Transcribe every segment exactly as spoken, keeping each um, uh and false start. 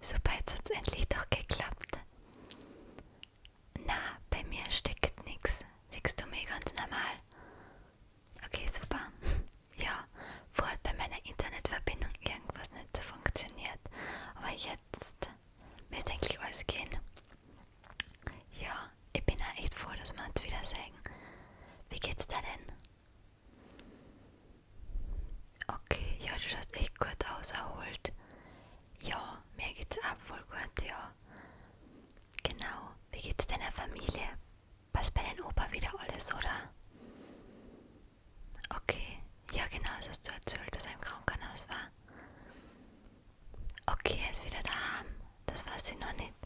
Super, jetzt hat es endlich doch geklappt. Na, bei mir steckt nichts. Siehst du mich ganz normal? Okay, super. Ja, vorher hat bei meiner Internetverbindung irgendwas nicht so funktioniert. Aber jetzt müsste eigentlich alles gehen. Ja, ich bin auch echt froh, dass wir uns wiedersehen. Wie geht's dir denn? Okay, ja, du schaust echt gut aus, erholt. Ja, mir geht's auch wohl gut, ja. Genau. Wie geht's deiner Familie? Passt bei deinem Opa wieder alles, oder? Okay. Ja, genau, das hast du erzählt, dass er im Krankenhaus war. Okay, er ist wieder daheim. Das weiß ich noch nicht.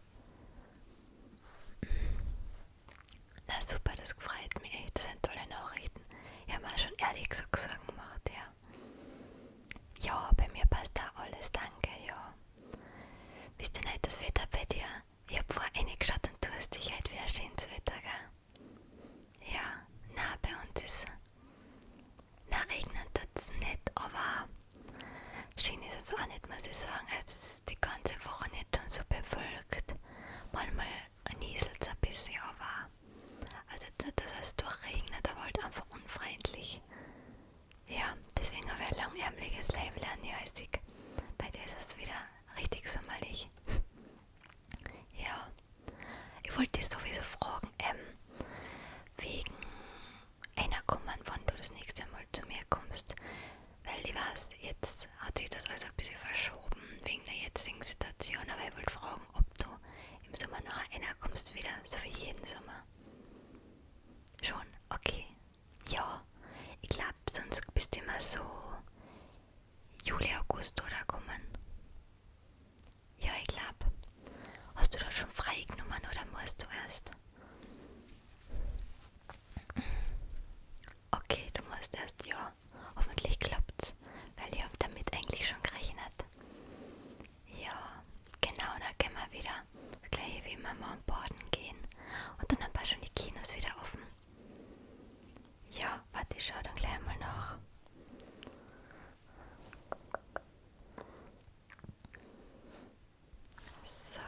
Na super, das freut mich echt. Das sind tolle Nachrichten. Ich habe mir schon ehrlich gesagt Sorgen gemacht, ja. Ja, bei mir passt da alles, danke, ja. Wisst ihr nicht das Wetter bei dir? Ich hab vorher reingeschaut und du hast dich halt wieder schönes Wetter, gell? Ja, na, bei uns ist, na, regnet tut's nicht, aber schön ist es auch nicht, muss ich sagen. Also es ist die ganze Woche nicht schon so bewölkt. Manchmal nieselt es ein bisschen, aber also jetzt nicht, dass es durchregnet, aber halt einfach unfreundlich. Ja, deswegen habe ich ein langärmeliges Label an, ja, ist ich. Bei dir ist es wieder richtig sommerlich. Ja, ich wollte dich sowieso fragen, ähm, wegen einer kommen, wann du das nächste Mal zu mir kommst. Weil ich weiß, jetzt hat sich das alles ein bisschen verschoben wegen der jetzigen Situation, aber ich wollte fragen, ob du im Sommer noch einer kommst wieder, so wie jeden Sommer. Schon, okay. Ja, ich glaube, sonst bist du immer so Juli, August oder kommen. Ja, ich glaube. Hast du da schon frei genommen oder musst du erst? Okay, du musst erst, ja. Hoffentlich klappt's, weil ich hab damit eigentlich schon gerechnet. Ja, genau, dann können wir wieder das gleiche wie immer mal am Baden gehen. Und dann haben wir schon die Kinos wieder offen. Ja, warte, ich schau dann gleich mal nach. So,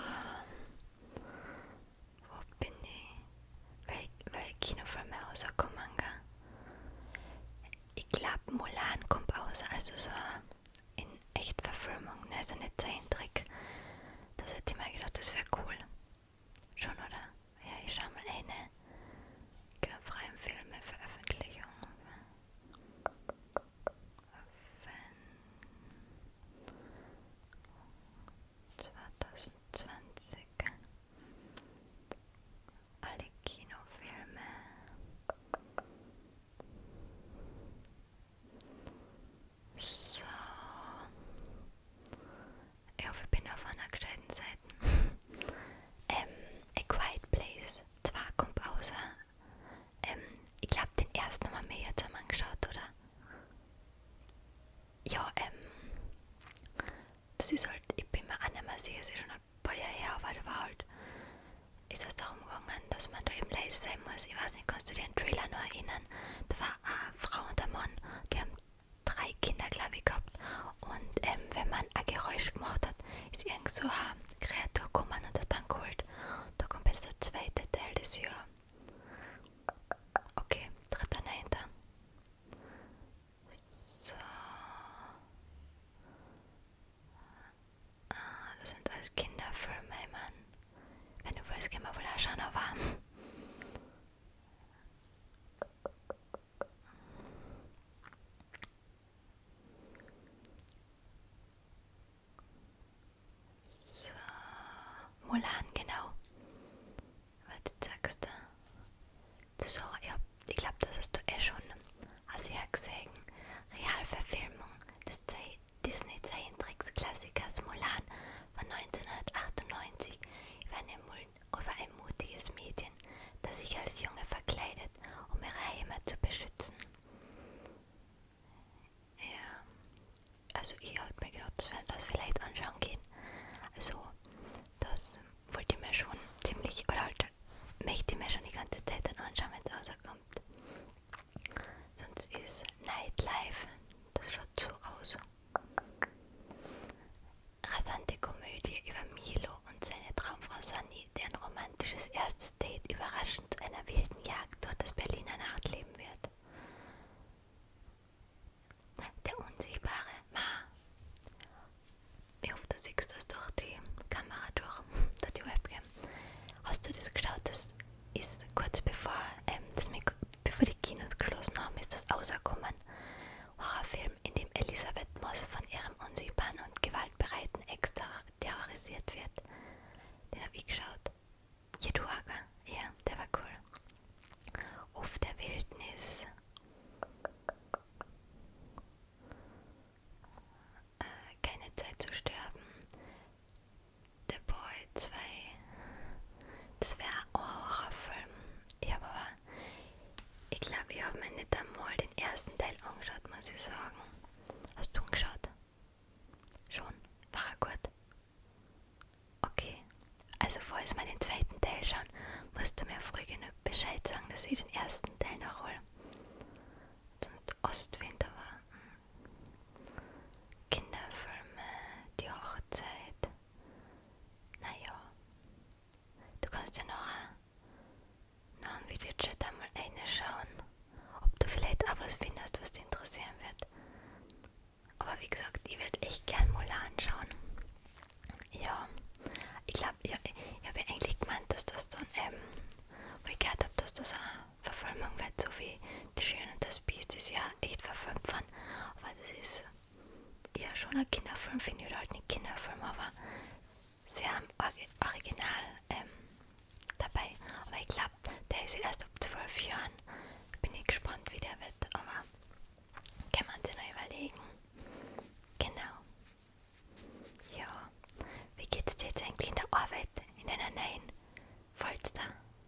wo bin ich? Wel welche Kinofilme rauskommen, gell? Ich glaube, Mulan kommt aus, also so in Echtverfilmung, ne? Also nicht Zeichentrick. Das hätte ich mir gedacht, das wäre cool. Schon, oder? Ja, ich schau mal eine. Freien Filme, Veröffentlichung. zwanzig zwanzig. Alle Kinofilme. So. Ich hoffe, ich bin auf einer gescheiten Seite. ähm, A Quiet Place zwei kommt außer. Ähm, ich glaube, den ersten haben wir jetzt einmal angeschaut, oder? Ja, ähm, das ist halt, ich bin mir auch nicht mehr sicher, es ist schon ein paar Jahre her, aber da war halt, ist es darum gegangen, dass man da eben leise sein muss. Ich weiß nicht, kannst du dir den Trailer noch erinnern? Da war eine Frau und ein Mann, die haben drei Kinder, glaube ich, gehabt. Und ähm, wenn man ein Geräusch gemacht hat, ist irgend so eine Kreatur gekommen und hat dann geholt. Da kommt jetzt der zweite Teil des Jahres. Okay, dritter Neunter. So. Ah, das sind alles Kinderfilme, Mann. Wenn du willst, gehen wir wohl auch schauen, aber... So. Mulan, genau. Warte, sagst du? So, ja, ich glaube, das hast du eh schon also ja gesehen. Realverfilmung des Disney-Zeichentricks-Klassikers Mulan von neunzehnhundertachtundneunzig über, eine, über ein mutiges Mädchen, das sich als Junge verkleidet, um ihre Heimat zu beschützen. Ja, also ich habe mir gedacht, das werden wir vielleicht anschauen gehen. Also, das wollte ich mir schon ziemlich, oder halt, möchte ich mir schon die ganze Zeit dann anschauen, wenn es rauskommt. Sonst ist Nightlife, das schaut so aus. Rasante Komödie Martins erstes Date überraschend zu einer wilden Jagd durch das Berliner Nachtleben wird. Der unsichtbare Ma. Ich hoffe, du siehst das durch die Kamera durch, durch die Webcam. Hast du das geschaut? Das ist kurz bevor, ähm, das Mik bevor die Kinos geschlossen haben, ist das rausgekommen. Horrorfilm, in dem Elisabeth Moss von ihrem unsichtbaren und gewaltbereiten Ex terrorisiert wird. Den habe ich geschaut. Ja, du auch, gell? Ja, der war cool. Ruf der Wildnis. Äh, keine Zeit zu sterben. The Boy zwei. Das wäre ein Horrorfilm. Ich habe aber, ich glaube, ich habe mir nicht einmal den ersten Teil angeschaut, muss ich sagen. Hast du ihn geschaut? Schon? War er gut? Okay. Also falls wir den zweiten Teil schauen, musst du mir früh genug Bescheid sagen, dass ich den ersten Teil nachhole. Sonst Ostwind, aber Kinderfilme, die Hochzeit. Naja. Du kannst ja noch, noch einen Videochat einmal reinschauen, ob du vielleicht auch was findest, was dich interessieren wird. Aber wie gesagt, ich werde echt gern mal anschauen. Ja, ich glaube, ja, ich habe ja eigentlich gemeint, dass das dann, ähm, wo ich gehört habe, dass das eine Verfilmung wird, so wie Die Schöne und das Biest ist ja echt verfilmt worden. Aber das ist ja schon ein Kinderfilm, finde ich, oder halt nicht Kinderfilm, aber sehr original ähm, dabei. Aber ich glaube, der ist erst ab zwölf Jahren. Bin ich gespannt, wie der wird, aber kann man sich noch überlegen. Genau. Ja. Wie geht's dir jetzt eigentlich in der Arbeit, in deiner neuen Vollster?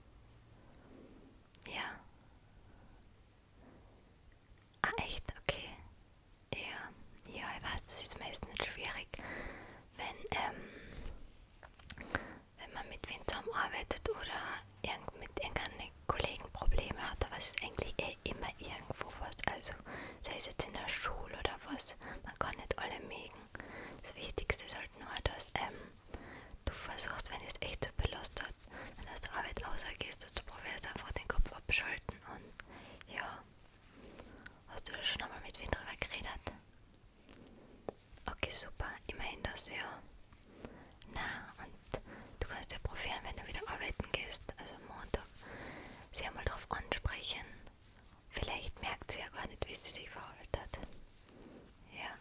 Ja. Ah, echt? Okay. Ja. Ja, ich weiß, das ist meistens schwierig, wenn, ähm, wenn man mit wem zusammenarbeitet oder irgend mit irgendeinen Kollegen Probleme hat, aber es ist eigentlich eh immer irgendwo was, also sei es jetzt in der Schule oder was, man kann nicht alle mögen. Das Wichtigste ist halt nur, dass ähm, du versuchst, wenn es echt so belastet, wenn du aus der Arbeit rausgehst, dass du probierst einfach den Kopf abschalten und ja, hast du da schon einmal mit wem drüber geredet? Okay, super, immerhin das, ja. Na, und du kannst ja probieren, wenn du wieder arbeiten gehst, also Montag, sie einmal darauf ansprechen. Vielleicht merkt sie ja gar nicht, wie sie sich verhalten hat. Ja.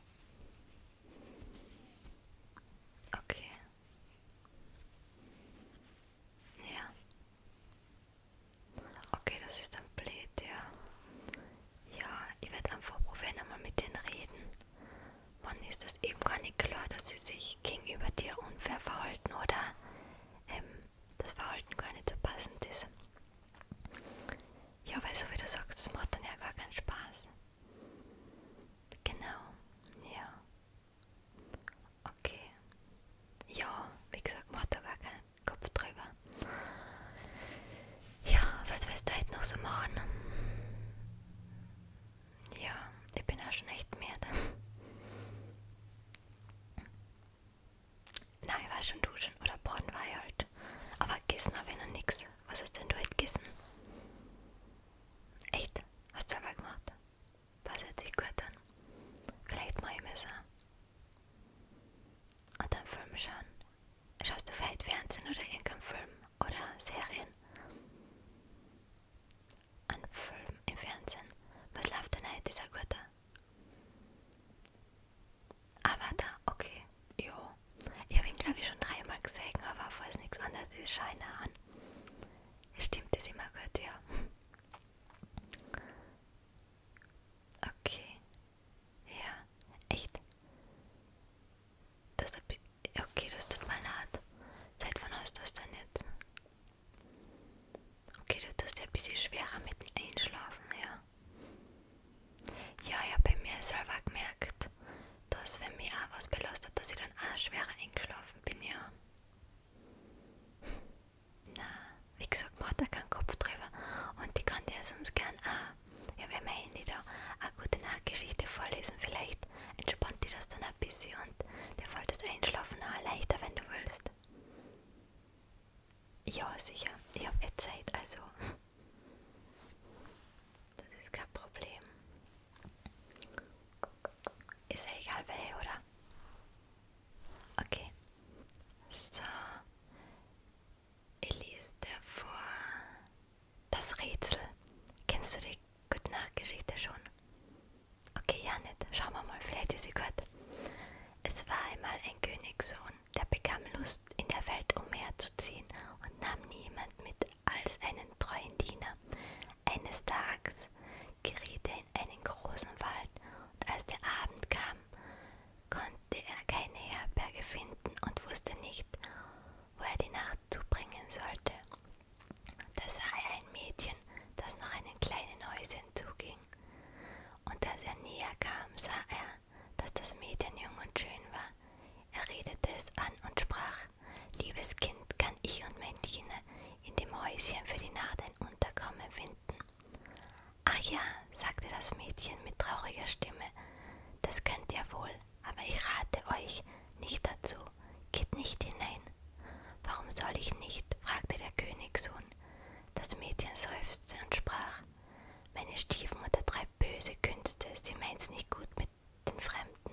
Okay. Ja. Okay, das ist dann blöd, ja. Ja, ich werde einfach probieren, einmal mit denen reden. Wann ist das eben gar nicht klar, dass sie sich gegenüber dir unfair verhalten oder ähm, das Verhalten gar nicht so passend ist. Ja, weil so wie du sagst, das macht dann ja gar keinen Spaß. Genau, ja. Okay. Ja, wie gesagt, macht da gar keinen Kopf drüber. Ja, was willst du heute noch so machen? Ja, ich bin auch schon echt müde. Nein, ich war schon duschen oder braun war ich halt. Aber gegessen habe ich noch nichts. Was hast denn du heute gegessen? Echt? Hast du selber gemacht? Was hört sich gut an? Vielleicht mache ich mir so. Und dann Film schauen. Schaust du vielleicht Fernsehen oder irgendeinen Film oder Serien? Ein Film im Fernsehen. Was läuft denn heute? Ist er gut? Ah, warte, okay. Ja. Ich habe ihn, glaube ich, schon dreimal gesehen, aber falls nichts anderes ist, schau ihn an. Stimmt, das ist immer gut, ja. Okay. Ja, echt. Das ist okay, das tut mir leid. Seit wann hast du das denn jetzt? Okay, du tust ja ein bisschen schwerer mit dem Einschlafen, ja. Ja, ich habe bei mir selber gemerkt, dass wenn mich auch was belastet, dass ich dann auch schwerer eingeschlafen bin, ja. Na, wie gesagt, mach da keinen Kopf drüber. Und ich kann dir sonst gern auch, ich habe ja mein Handy da, eine gute Nachtgeschichte vorlesen. Vielleicht entspannt dir das dann ein bisschen und dir fällt das Einschlafen auch leichter, wenn du willst. Ja, sicher. Schauen wir mal, vielleicht ist sie gut. Es war einmal ein Königssohn, der bekam Lust, in der Welt umherzuziehen und nahm niemand mit als einen treuen Diener. Eines Tages geriet er in einen großen Wald, und als der Abend kam, konnte er keine Herberge finden und wusste nicht, wo er die Nacht zubringen sollte. Da sah er ein Mädchen, das nach einem kleinen Häuschen zuging. Und als er näher kam, sah er, dass das Mädchen jung und schön war. Er redete es an und sprach: Liebes Kind, kann ich und mein Diener in dem Häuschen für die Nacht ein Unterkommen finden? Ach ja, sagte das Mädchen mit trauriger Stimme, das könnt ihr wohl, aber ich rate euch nicht dazu. Geht nicht hinein. Warum soll ich nicht? Fragte der Königssohn. Das Mädchen seufzte und sprach: Meine Stiefmutter treibt böse Künste, sie meint's nicht gut mit den Fremden.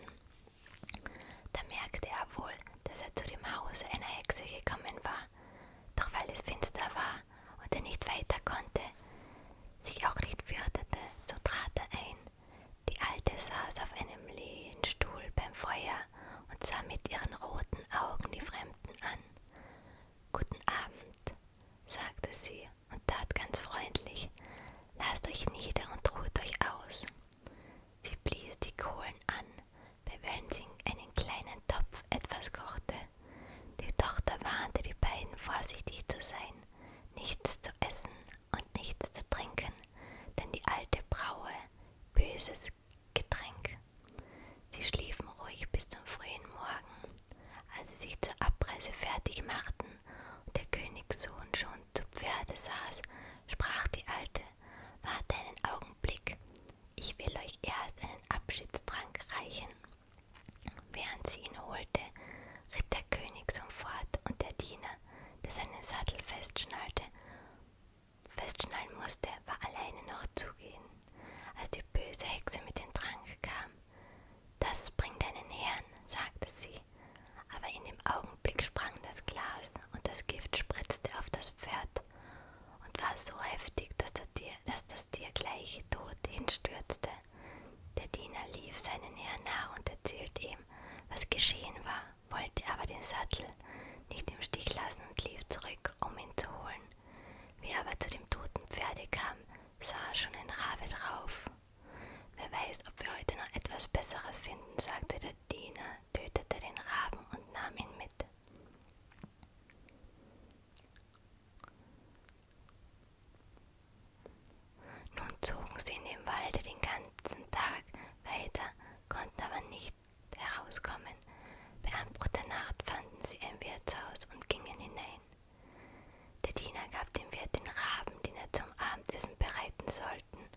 Da merkte er wohl, dass er zu dem Hause einer Hexe gekommen war, doch weil es finster war und er nicht weiter konnte, sich auch nicht fürchtete, so trat er ein. Die Alte saß auf einem Lehnstuhl beim Feuer und sah mit ihren roten Augen die Fremden an. Guten Abend, sagte sie und tat ganz freundlich, lasst euch nieder und ruht euch aus. Sie blies die Kohlen an, bei welchen sie in einen kleinen Topf etwas kochte. Die Tochter warnte die beiden, vorsichtig zu sein, nichts zu essen und nichts zu trinken, denn die Alte braue böses Getränk. Sie schliefen ruhig bis zum frühen Morgen. Als sie sich zur Abreise fertig machten und der Königssohn schon zu Pferde saß, sprach die Alte: Warte einen Augenblick, ich will euch erst einen Abschiedstrank reichen. Während sie ihn holte, ritt der Königssohn fort und der Diener, der seinen Sattel festschnallte, festschnallen musste, war alleine noch zugehen. Als die böse Hexe mit dem Trank kam: Das bringt einen Herrn, sagte sie, aber in dem Augenblick sprang das Glas und das Gift spritzte auf das Pferd und war so heftig, dass, der Tier, dass das Tier gleich tot hinstürzte. Der Diener lief seinen Herrn nach und erzählte ihm, was geschehen war, wollte aber den Sattel nicht im Stich lassen und lief zurück, um ihn zu holen. Wie er aber zu dem toten Pferde kam, sah er schon ein Rabe drauf. Wer weiß, ob wir heute noch etwas Besseres finden, sagte der Diener, tötete den Raben und nahm ihn mit. Nun zogen sie in dem Walde den ganzen Tag weiter, konnten aber nicht herauskommen. Bei Anbruch der Nacht fanden sie ein Wirtshaus und gingen hinein. Der Diener gab dem Wirt den Raben, den er zum Abendessen bereiten sollten.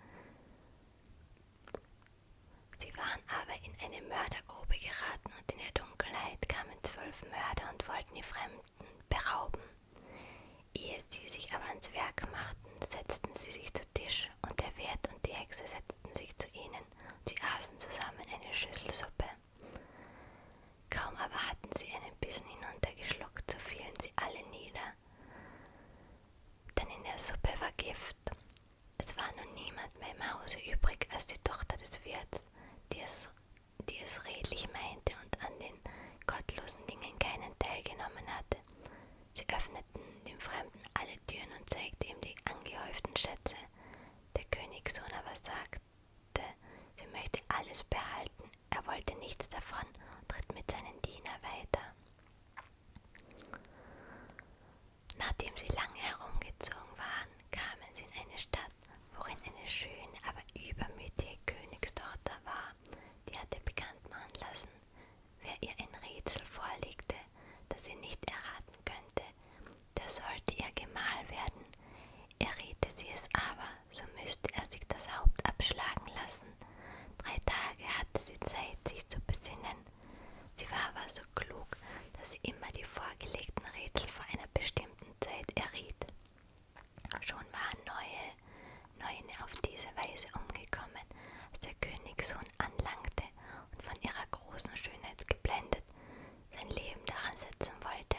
Sie waren aber in eine Mördergrube geraten und in der Dunkelheit kamen zwölf Mörder und wollten die Fremden berauben. Ehe sie sich aber ans Werk machten, setzten sie sich zu Tisch und der Wirt und die Hexe setzten sich zu ihnen und sie aßen zusammen eine Schüssel Suppe. Kaum aber hatten sie einen Bissen hinuntergeschluckt, so fielen sie alle nieder, denn in der Suppe war Gift. Es war nun niemand mehr im Hause übrig als die Tochter des Wirts, die es, die es redlich meinte und an den gottlosen Dingen keinen Teil genommen hatte. Sie öffneten dem Fremden alle Türen und zeigten ihm die angehäuften Schätze. Der Königssohn aber sagte, sie möchte alles behalten, er wollte nichts davon und ritt mit seinen Dienern weiter. Nachdem sie lange herumgezogen waren, kamen sie in eine Stadt, worin eine schöne, aber übermütige Königstochter war. Die hatte bekannt machen lassen, wer ihr ein Rätsel vorlegte, das sie nicht erraten könnte, der sollte ihr Gemahl werden. Erriete sie es aber, so müsste er sich das Haupt abschlagen lassen. Drei Tage hatte sie Zeit, sich zu besinnen. Sie war aber so klug, dass sie immer die vorgelegten Rätsel vor einer bestimmten Zeit erriet. Schon waren neue, neue auf diese Weise umgekommen, als der Königssohn anlangte und von ihrer großen Schönheit geblendet sein Leben daran setzen wollte.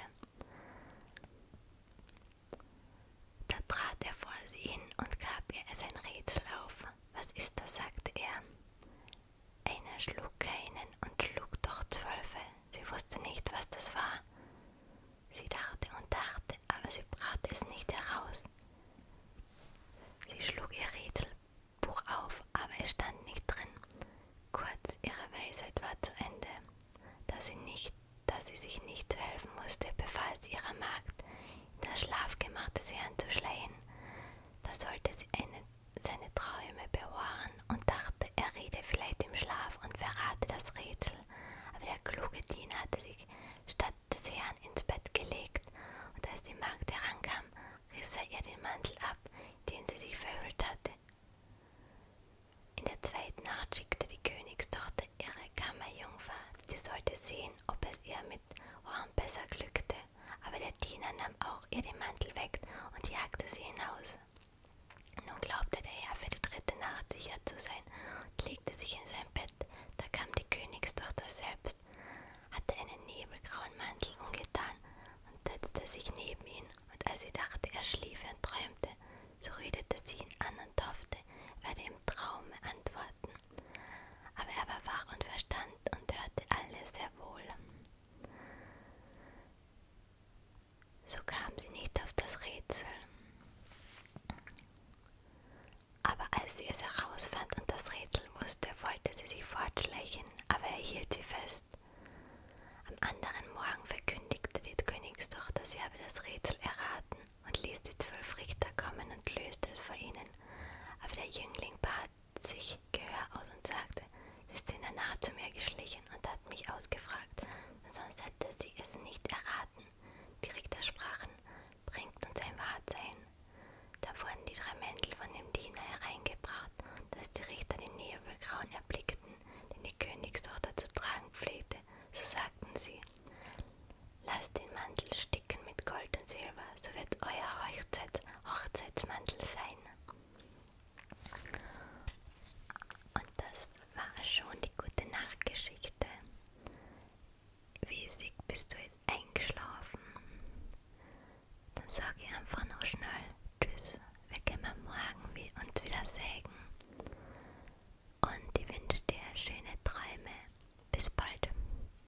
Da trat er vor sie hin und gab ihr sein Rätsel auf. Was ist das, sagte er. Einer schlug keinen und schlug doch zwölfe. Sie wusste nicht, was das war. Sie dachte und dachte, aber sie brachte es nicht heraus. Sie schlug ihr Rätselbuch auf, aber es stand nicht drin. Kurz, ihre Weisheit war zu Ende. Da sie, nicht, da sie sich nicht zu helfen wusste, befahl sie ihrer Magd, in das Schlafgemach des Herrn zu schleichen. Da sollte sie eine, seine Träume bewahren und dachte, er rede vielleicht im Schlaf und verrate das Rätsel. Aber der kluge Diener hatte sich statt des Herrn ins Bett gelegt, und als die Magd herankam, riss er ihr den Mantel ab, den sie sich verhüllt hatte. In der zweiten Nacht schickte die Königstochter ihre Kammerjungfer, sie sollte sehen, ob es ihr mit Horn besser glückte, aber der Diener nahm auch ihr den Mantel weg und jagte sie hinaus. Nun glaubte der Herr für die dritte Nacht sicher zu sein und legte sich in sein Bett. Da kam die Königstochter selbst, hatte einen nebelgrauen Mantel umgetan und setzte sich neben ihn, und als sie dachte, er schliefe und träumte, so redete sie ihn an und hoffte, er werde im Traume antworten. Aber er war wach und verstand und hörte alles sehr wohl. So kam sie nicht auf das Rätsel. Aber als sie es herausfand und das Rätsel wusste, wollte sie sich fortschleichen, aber er hielt sie fest. Am anderen Morgen verkündigte die Königstochter, sie habe das Rätsel erraten und ließ die zwölf Richter kommen und löste es vor ihnen. Aber der Jüngling bat sich,